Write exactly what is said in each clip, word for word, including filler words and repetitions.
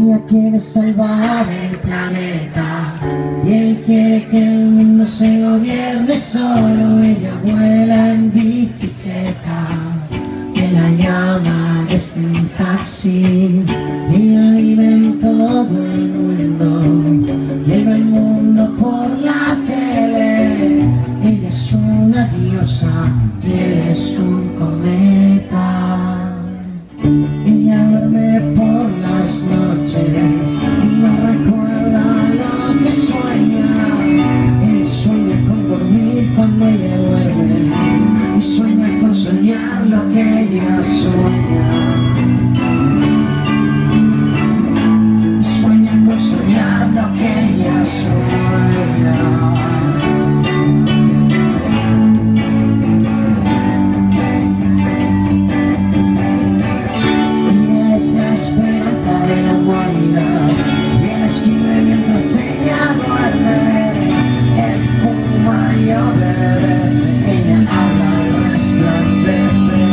Ella quiere salvar el planeta y él quiere que el mundo se gobierne solo. Ella vuela en bicicleta, él la llama desde un taxi. Ella vive en todo el mundo y él ve el mundo por la tele. Ella es una diosa y él es un cometa. Ella duerme por las noches y no recuerda lo que sueña. Él sueña con dormir cuando ella duerme y sueña con soñar lo que ella sueña. Y sueña con soñar lo que ella sueña. Esperanza de la humanidad, y él escribe mientras ella duerme. Él fuma y obedece, ella habla y resplandece.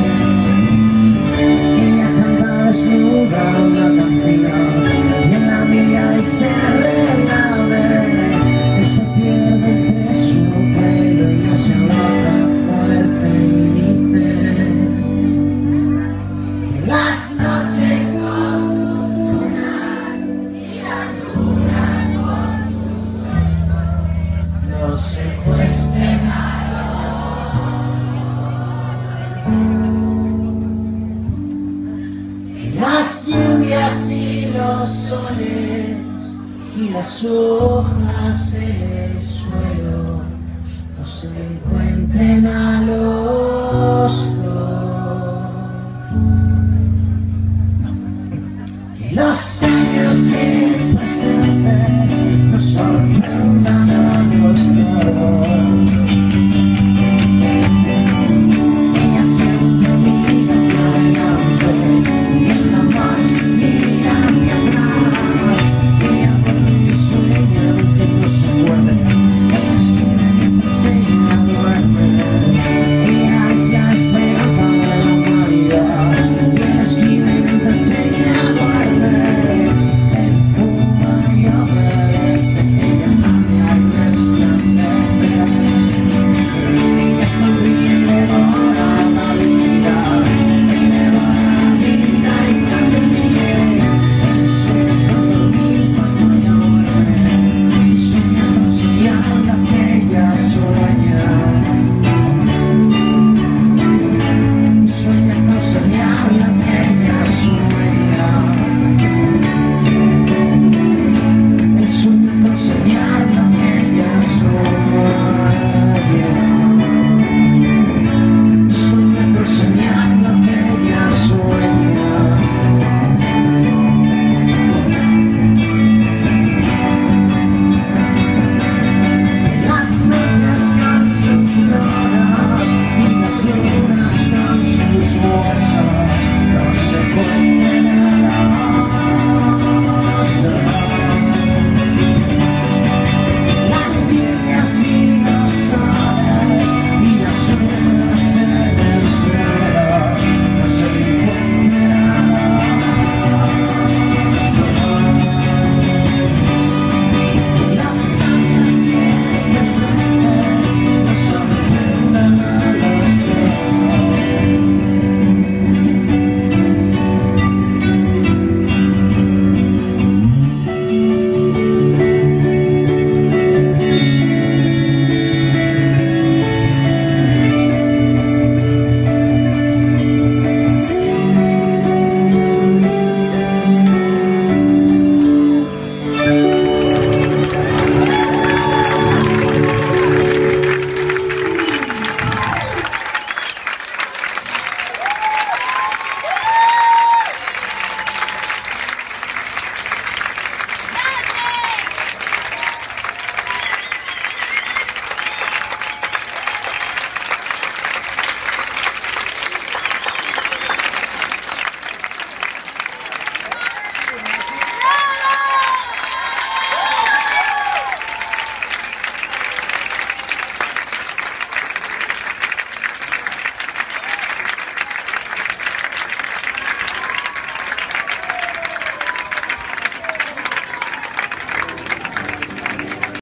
Ella canta desnuda una canción y él la mira y se relame, que se pierde entre su pelo y ella se abraza fuerte y dice que las noches no se cuesten que las lluvias y los soles y las hojas en el suelo no se encuentren a los dos, que los